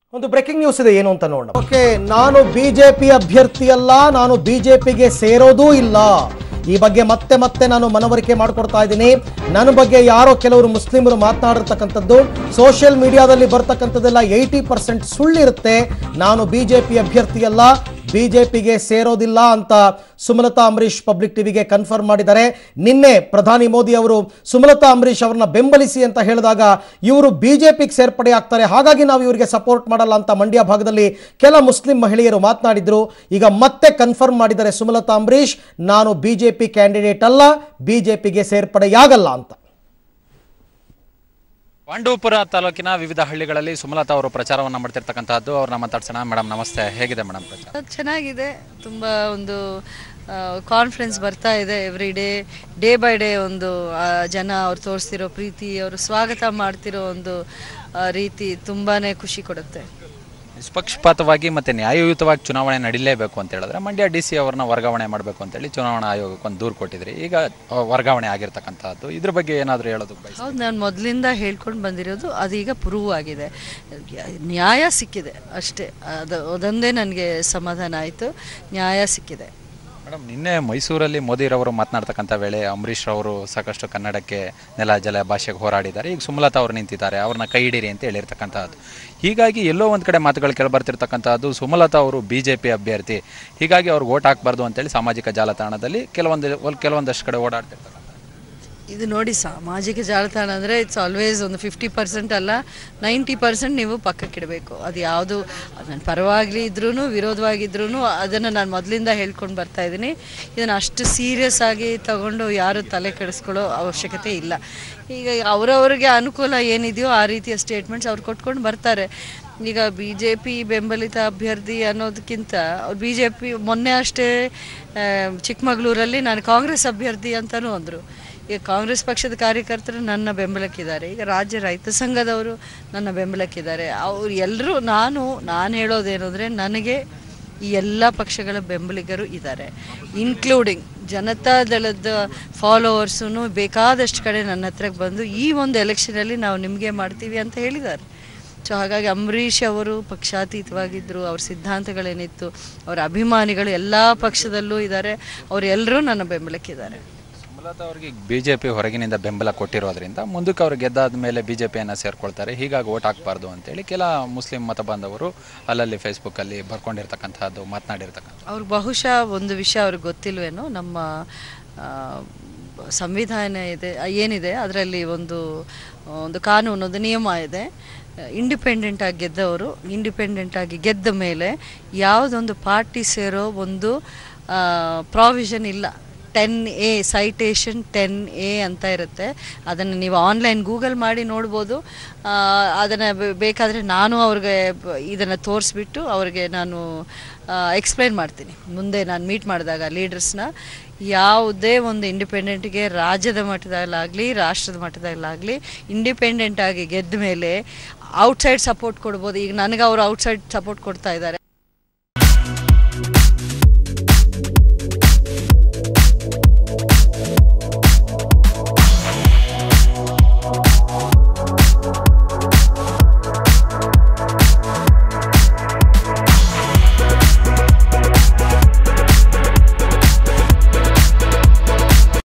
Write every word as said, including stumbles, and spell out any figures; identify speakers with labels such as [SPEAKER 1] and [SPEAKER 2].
[SPEAKER 1] ಒಂದು breaking news ಇದೆ, ಏನು ಅಂತ ನೋಡೋಣ. ಓಕೆ, ನಾನು ಬಿಜೆಪಿ ಅಭ್ಯರ್ಥಿ ಅಲ್ಲ, ನಾನು ಬಿಜೆಪಿಗೆ ಸೇರೋದೂ ಇಲ್ಲ. ಈ ಬಗ್ಗೆ ಮತ್ತೆ ಮತ್ತೆ ನಾನು ಮನವರಿಕೆ ಮಾಡಿಕೊಡ್ತಾ ಇದ್ದೀನಿ. ನನ್ನ ಬಗ್ಗೆ ಯಾರೋ ಕೆಲವರು ಮುಸ್ಲಿಮರು ಮಾತನಾಡಿರ್ತಕ್ಕಂಥದ್ದು ಸೋಷಿಯಲ್ ಮೀಡಿಯಾದಲ್ಲಿ ಬರ್ತಕ್ಕಂಥದ್ದೆಲ್ಲ ಏಯ್ಟಿ ಪರ್ಸೆಂಟ್ ಸುಳ್ಳಿರುತ್ತೆ. ನಾನು ಬಿಜೆಪಿ ಅಭ್ಯರ್ಥಿ ಅಲ್ಲ, ಬಿಜೆಪಿಗೆ ಸೇರೋದಿಲ್ಲ ಅಂತ ಸುಮಲತಾ ಅಂಬರೀಶ್ ಪಬ್ಲಿಕ್ ಟಿವಿಗೆ ಕನ್ಫರ್ಮ್ ಮಾಡಿದ್ದಾರೆ. ನಿನ್ನೆ ಪ್ರಧಾನಿ ಮೋದಿ ಅವರು ಸುಮಲತಾ ಅಂಬರೀಶ್ ಅವರನ್ನ ಬೆಂಬಲಿಸಿ ಅಂತ ಹೇಳಿದಾಗ ಇವರು ಬಿಜೆಪಿಗೆ ಸೇರ್ಪಡೆ ಆಗ್ತಾರೆ, ಹಾಗಾಗಿ ನಾವು ಇವರಿಗೆ ಸಪೋರ್ಟ್ ಮಾಡಲ್ಲ ಅಂತ ಮಂಡ್ಯ ಭಾಗದಲ್ಲಿ ಕೆಲ ಮುಸ್ಲಿಂ ಮಹಿಳೆಯರು ಮಾತನಾಡಿದ್ರು. ಈಗ ಮತ್ತೆ ಕನ್ಫರ್ಮ್ ಮಾಡಿದ್ದಾರೆ ಸುಮಲತಾ ಅಂಬರೀಶ್, ನಾನು ಬಿಜೆಪಿ ಕ್ಯಾಂಡಿಡೇಟ್ ಅಲ್ಲ, ಬಿಜೆಪಿಗೆ ಸೇರ್ಪಡೆಯಾಗಲ್ಲ ಅಂತ.
[SPEAKER 2] ಪಾಂಡವಪುರ ತಾಲೂಕಿನ ವಿವಿಧ ಹಳ್ಳಿಗಳಲ್ಲಿ ಸುಮಲತಾ ಅವರು ಪ್ರಚಾರವನ್ನು ಮಾಡ್ತಿರ್ತಕ್ಕಂಥದ್ದು. ಅವ್ರನ್ನ ಮಾತಾಡ್ಸೋಣ. ಮೇಡಮ್ ನಮಸ್ತೆ, ಹೇಗಿದೆ ಮೇಡಮ್ ಪ್ರಚಾರ?
[SPEAKER 3] ಚೆನ್ನಾಗಿದೆ, ತುಂಬ ಒಂದು ಕಾನ್ಫಿಡೆನ್ಸ್ ಬರ್ತಾ ಇದೆ. Every day day by day ಒಂದು ಜನ ಅವ್ರು ತೋರಿಸ್ತಿರೋ ಪ್ರೀತಿ, ಅವರು ಸ್ವಾಗತ ಮಾಡ್ತಿರೋ ಒಂದು ರೀತಿ ತುಂಬಾ ಖುಷಿ ಕೊಡುತ್ತೆ.
[SPEAKER 2] ನಿಷ್ಪಕ್ಷಪಾತವಾಗಿ ಮತ್ತು ನ್ಯಾಯಯುತವಾಗಿ ಚುನಾವಣೆ ನಡೀಲೇಬೇಕು ಅಂತ ಹೇಳಿದ್ರೆ ಮಂಡ್ಯ ಡಿ ಸಿ ಅವ್ರನ್ನ ವರ್ಗಾವಣೆ ಮಾಡಬೇಕು ಅಂತೇಳಿ ಚುನಾವಣಾ ಆಯೋಗಕ್ಕೆ ಒಂದು ದೂರು ಕೊಟ್ಟಿದ್ರಿ. ಈಗ ವರ್ಗಾವಣೆ ಆಗಿರ್ತಕ್ಕಂಥದ್ದು, ಇದ್ರ ಬಗ್ಗೆ ಏನಾದರೂ ಹೇಳೋದು?
[SPEAKER 3] ಹೌದು, ನಾನು ಮೊದಲಿಂದ ಹೇಳ್ಕೊಂಡು ಬಂದಿರೋದು ಅದೀಗ ಪ್ರೂವ್ ಆಗಿದೆ, ನ್ಯಾಯ ಸಿಕ್ಕಿದೆ ಅಷ್ಟೇ. ಅದು ಅದೊಂದೇ ನನಗೆ ಸಮಾಧಾನ ಆಯಿತು, ನ್ಯಾಯ ಸಿಕ್ಕಿದೆ.
[SPEAKER 2] ಮೇಡಮ್, ನಿನ್ನೆ ಮೈಸೂರಲ್ಲಿ ಮೋದಿರವರು ಮಾತನಾಡ್ತಕ್ಕಂಥ ವೇಳೆ ಅಂಬರೀಷ್ ಅವರು ಸಾಕಷ್ಟು ಕನ್ನಡಕ್ಕೆ ನೆಲ ಜಲ ಭಾಷೆಗೆ ಹೋರಾಡಿದ್ದಾರೆ. ಈಗ ಸುಮಲತಾ ಅವರು ನಿಂತಿದ್ದಾರೆ, ಅವ್ರನ್ನ ಕೈ ಹಿಡೀರಿ ಅಂತ ಹೇಳಿರ್ತಕ್ಕಂಥದ್ದು. ಹೀಗಾಗಿ ಎಲ್ಲೋ ಒಂದು ಕಡೆ ಮಾತುಗಳು ಕೇಳಿ ಬರ್ತಿರ್ತಕ್ಕಂಥದ್ದು ಸುಮಲತಾ ಅವರು ಬಿ ಜೆ ಪಿ ಅಭ್ಯರ್ಥಿ, ಹೀಗಾಗಿ ಅವ್ರಿಗೆ ಓಟ್ ಹಾಕಬಾರ್ದು ಅಂತೇಳಿ ಸಾಮಾಜಿಕ ಜಾಲತಾಣದಲ್ಲಿ ಕೆಲವೊಂದು ಕೆಲವೊಂದಷ್ಟು ಕಡೆ ಓಡಾಡ್ತಿರ್ತಾರೆ.
[SPEAKER 3] ಇದು ನೋಡಿ, ಸಾಮಾಜಿಕ ಜಾಲತಾಣ ಅಂದರೆ ಇಟ್ಸ್ ಆಲ್ವೇಸ್ ಒಂದು ಫಿಫ್ಟಿ ಪರ್ಸೆಂಟ್ ಅಲ್ಲ, ನೈಂಟಿ ಪರ್ಸೆಂಟ್ ನೀವು ಪಕ್ಕಕ್ಕಿಡಬೇಕು. ಅದು ಯಾವುದು ನನ್ನ ಪರವಾಗಲಿ ಇದ್ರೂ ವಿರೋಧವಾಗಿದ್ರೂ ಅದನ್ನು ನಾನು ಮೊದಲಿಂದ ಹೇಳ್ಕೊಂಡು ಬರ್ತಾ ಇದ್ದೀನಿ. ಇದನ್ನು ಅಷ್ಟು ಸೀರಿಯಸ್ ಆಗಿ ತಗೊಂಡು ಯಾರು ತಲೆ ಕೆಡಿಸ್ಕೊಳ್ಳೋ ಅವಶ್ಯಕತೆ ಇಲ್ಲ. ಈಗ ಅವರವ್ರಿಗೆ ಅನುಕೂಲ ಏನಿದೆಯೋ ಆ ರೀತಿಯ ಸ್ಟೇಟ್ಮೆಂಟ್ಸ್ ಅವ್ರು ಕೊಟ್ಕೊಂಡು ಬರ್ತಾರೆ. ಈಗ ಬಿ ಜೆ ಪಿ ಬೆಂಬಲಿತ ಅಭ್ಯರ್ಥಿ ಅನ್ನೋದಕ್ಕಿಂತ ಅವ್ರು ಬಿ ಜೆ ಪಿ ಮೊನ್ನೆ ಅಷ್ಟೇ ಚಿಕ್ಕಮಗಳೂರಲ್ಲಿ ನಾನು ಕಾಂಗ್ರೆಸ್ ಅಭ್ಯರ್ಥಿ ಅಂತಲೂ ಅಂದರು. ಈಗ ಕಾಂಗ್ರೆಸ್ ಪಕ್ಷದ ಕಾರ್ಯಕರ್ತರು ನನ್ನ ಬೆಂಬಲಕ್ಕಿದ್ದಾರೆ, ಈಗ ರಾಜ್ಯ ರೈತ ಸಂಘದವರು ನನ್ನ ಬೆಂಬಲಕ್ಕಿದ್ದಾರೆ. ಅವ್ರು ಎಲ್ಲರೂ, ನಾನು ನಾನು ಹೇಳೋದೇನೆಂದರೆ ನನಗೆ ಈ ಎಲ್ಲ ಪಕ್ಷಗಳ ಬೆಂಬಲಿಗರು ಇದ್ದಾರೆ, ಇನ್ಕ್ಲೂಡಿಂಗ್ ಜನತಾದಳದ ಫಾಲೋವರ್ಸೂ ಬೇಕಾದಷ್ಟು ಕಡೆ ನನ್ನ ಹತ್ರಕ್ಕೆ ಬಂದು ಈ ಒಂದು ಎಲೆಕ್ಷನಲ್ಲಿ ನಾವು ನಿಮಗೆ ಮಾಡ್ತೀವಿ ಅಂತ ಹೇಳಿದ್ದಾರೆ. ಸೊ ಹಾಗಾಗಿ ಅಂಬರೀಷ್ ಅವರು ಪಕ್ಷಾತೀತವಾಗಿದ್ದರು, ಅವ್ರ ಸಿದ್ಧಾಂತಗಳೇನಿತ್ತು, ಅವರ ಅಭಿಮಾನಿಗಳು ಎಲ್ಲ ಪಕ್ಷದಲ್ಲೂ ಇದ್ದಾರೆ, ಅವರೆಲ್ಲರೂ ನನ್ನ ಬೆಂಬಲಕ್ಕಿದ್ದಾರೆ.
[SPEAKER 2] ಸುಮಲತಾ ಅವರಿಗೆ ಬಿ ಜೆ ಪಿ ಹೊರಗಿನಿಂದ ಬೆಂಬಲ ಕೊಟ್ಟಿರೋದ್ರಿಂದ ಮುಂದಕ್ಕೆ ಅವರು ಗೆದ್ದಾದ ಮೇಲೆ ಬಿ ಜೆ ಪಿಯನ್ನು ಸೇರ್ಕೊಳ್ತಾರೆ, ಹೀಗಾಗಿ ಓಟ್ ಹಾಕಬಾರ್ದು ಅಂತೇಳಿ ಕೆಲ ಮುಸ್ಲಿಂ ಮತ ಬಾಂಧವರು ಅಲ್ಲಲ್ಲಿ ಫೇಸ್ಬುಕ್ಕಲ್ಲಿ ಬರ್ಕೊಂಡಿರ್ತಕ್ಕಂಥದ್ದು, ಮಾತನಾಡಿರ್ತಕ್ಕಂಥ. ಅವ್ರಿಗೆ
[SPEAKER 3] ಬಹುಶಃ ಒಂದು ವಿಷಯ ಅವ್ರಿಗೆ ಗೊತ್ತಿಲ್ವೇನೋ, ನಮ್ಮ ಸಂವಿಧಾನ ಇದೆ ಏನಿದೆ ಅದರಲ್ಲಿ ಒಂದು ಒಂದು ಕಾನೂನು, ಒಂದು ನಿಯಮ ಇದೆ. ಇಂಡಿಪೆಂಡೆಂಟಾಗಿ ಗೆದ್ದವರು ಇಂಡಿಪೆಂಡೆಂಟಾಗಿ ಗೆದ್ದ ಮೇಲೆ ಯಾವುದೊಂದು ಪಾರ್ಟಿ ಸೇರೋ ಒಂದು ಪ್ರಾವಿಷನ್ ಇಲ್ಲ. Ten A citation ten A ಅಂತ ಇರುತ್ತೆ, ಅದನ್ನು ನೀವು ಆನ್ಲೈನ್ ಗೂಗಲ್ ಮಾಡಿ ನೋಡ್ಬೋದು. ಅದನ್ನು ಬೇಕಾದರೆ ನಾನು ಅವ್ರಿಗೆ ಇದನ್ನು ತೋರಿಸ್ಬಿಟ್ಟು ಅವ್ರಿಗೆ ನಾನು ಎಕ್ಸ್ಪ್ಲೈನ್ ಮಾಡ್ತೀನಿ ಮುಂದೆ ನಾನು ಮೀಟ್ ಮಾಡಿದಾಗ ಲೀಡರ್ಸ್ನ. ಯಾವುದೇ ಒಂದು ಇಂಡಿಪೆಂಡೆಂಟ್ಗೆ ರಾಜ್ಯದ ಮಟ್ಟದಲ್ಲಾಗಲಿ ರಾಷ್ಟ್ರದ ಮಟ್ಟದಲ್ಲಾಗಲಿ ಇಂಡಿಪೆಂಡೆಂಟಾಗಿ ಗೆದ್ದ ಮೇಲೆ ಔಟ್ಸೈಡ್ ಸಪೋರ್ಟ್ ಕೊಡ್ಬೋದು. ಈಗ ನನಗೆ ಅವರು ಔಟ್ಸೈಡ್ ಸಪೋರ್ಟ್ ಕೊಡ್ತಾ ಇದ್ದಾರೆ.